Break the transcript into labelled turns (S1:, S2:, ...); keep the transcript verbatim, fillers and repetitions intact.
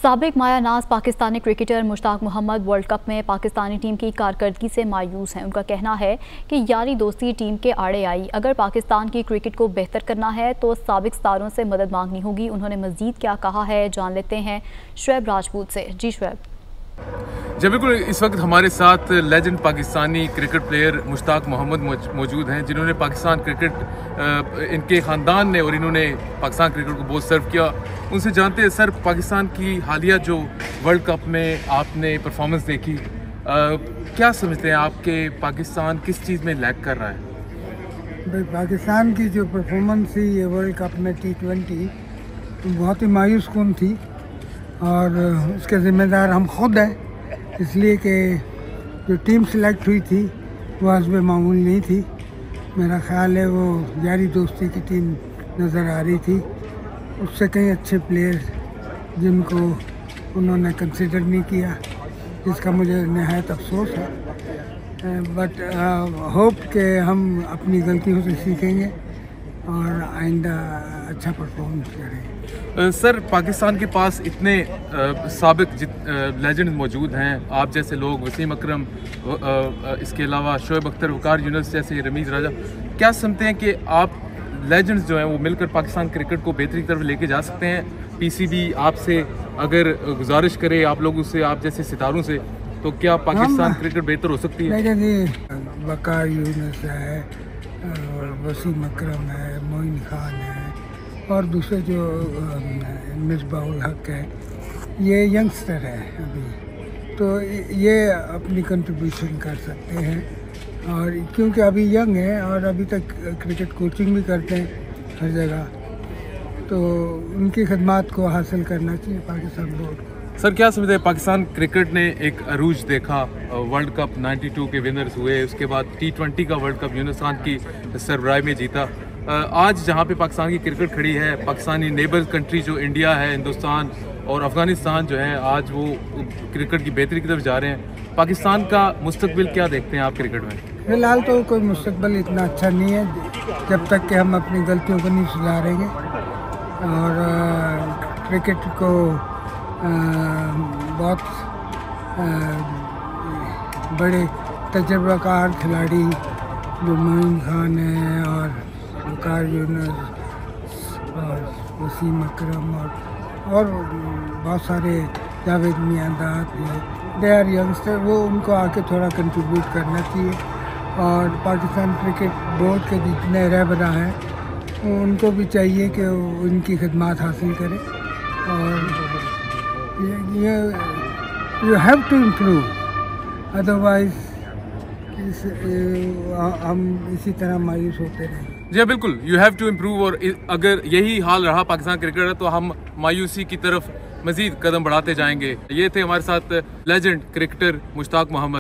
S1: साबिक मायानाज Pakistani cricketer Mushtaq Mohammad world cup में पाकिस्तानी टीम की कारकर्दगी से मायूस हैं। उनका कहना है कि यारी दोस्ती टीम के आड़े आई। अगर पाकिस्तान की क्रिकेट को बेहतर करना है तो साबिक सितारों से मदद मांगनी होगी। उन्होंने मजीद क्या कहा है जान लेते हैं शुएब राजपूत से। जी शुएब।
S2: जी बिल्कुल, इस वक्त हमारे साथ legend Pakistani cricket player Mushtaq Mohammad मौजूद हैं, जिन्होंने पाकिस्तान क्रिकेट इनके ख़ानदान ने और इन्होंने पाकिस्तान क्रिकेट को बहुत सर्व किया। उनसे जानते हैं सर, पाकिस्तान की हालिया जो वर्ल्ड कप में आपने परफॉर्मेंस देखी, आ, क्या समझते हैं आपके पाकिस्तान किस चीज़ में लैग कर रहा है?
S3: भाई, पाकिस्तान की जो परफॉर्मेंस थी ये वर्ल्ड कप में टी ट्वेंटी बहुत ही मायूस कुन थी और उसके ज़िम्मेदार हम खुद हैं, इसलिए कि जो टीम सिलेक्ट हुई थी वो हस्बे मामूल नहीं थी। मेरा ख़्याल है वो यारी दोस्ती की टीम नज़र आ रही थी। उससे कई अच्छे प्लेयर जिनको उन्होंने कंसिडर नहीं किया, जिसका मुझे नहायत अफसोस है। बट होप के हम अपनी गलतियों से सीखेंगे और आइंदा अच्छा परफॉर्मेंस करें।
S2: सर, पाकिस्तान के पास इतने साबिक लेजेंड मौजूद हैं, आप जैसे लोग, वसीम अकरम, इसके अलावा शोएब अख्तर, वकार यूनुस जैसे, रमीज राजा, क्या समझते हैं कि आप लेजेंड्स जो हैं वो मिलकर पाकिस्तान क्रिकेट को बेहतरी की तरफ लेके जा सकते हैं? पीसीबी आपसे अगर गुजारिश करे आप लोगों से, आप जैसे सितारों से, तो क्या पाकिस्तान क्रिकेट बेहतर हो सकती है?
S3: वकार यूनुस है, वसीम अकरम है, मोइन खान है और दूसरे जो मिसबाउल हक है, ये यंगस्टर है अभी, तो ये अपनी कंट्रीब्यूशन कर सकते हैं। और क्योंकि अभी यंग है और अभी तक क्रिकेट कोचिंग भी करते हैं हर जगह, तो उनकी खदमात को हासिल करना चाहिए पाकिस्तान बोर्ड को।
S2: सर, क्या समझते हैं, पाकिस्तान क्रिकेट ने एक अरूज देखा, वर्ल्ड कप बानवे के विनर्स हुए, उसके बाद टी ट्वेंटी का वर्ल्ड कप यूनुस खान की सरबराही में जीता। आज जहां पे पाकिस्तान की क्रिकेट खड़ी है, पाकिस्तानी नेबर कंट्री जो इंडिया है, हिंदुस्तान और अफगानिस्तान जो है, आज वो क्रिकेट की बेहतरी की तरफ जा रहे हैं। पाकिस्तान का मुस्तकबिल क्या देखते हैं आप क्रिकेट में?
S3: फिलहाल तो कोई मुस्तकबिल इतना अच्छा नहीं है जब तक कि हम अपनी गलतियों को नहीं सुधारेंगे और क्रिकेट को आ, बहुत आ, बड़े तजर्बाकार खिलाड़ी जो मोइन खान है और वकार यूनुस और वसीम अकरम और और बहुत सारे, जावेद मियांदाद भी, दे आर यंगस्टर, वो उनको आके थोड़ा कंट्रीब्यूट करना चाहिए। और पाकिस्तान क्रिकेट बोर्ड के जितने रहबरा हैं उनको भी चाहिए कि उनकी खदमात हासिल करें और ये you have to improve, otherwise इस, हम इसी तरह मायूस होते रहेंगे।
S2: जी बिल्कुल, यू हैव टू इम्प्रूव, और अगर यही हाल रहा पाकिस्तान क्रिकेट है तो हम मायूसी की तरफ मजीद कदम बढ़ाते जाएंगे। ये थे हमारे साथ लेजेंड क्रिकेटर मुश्ताक मोहम्मद।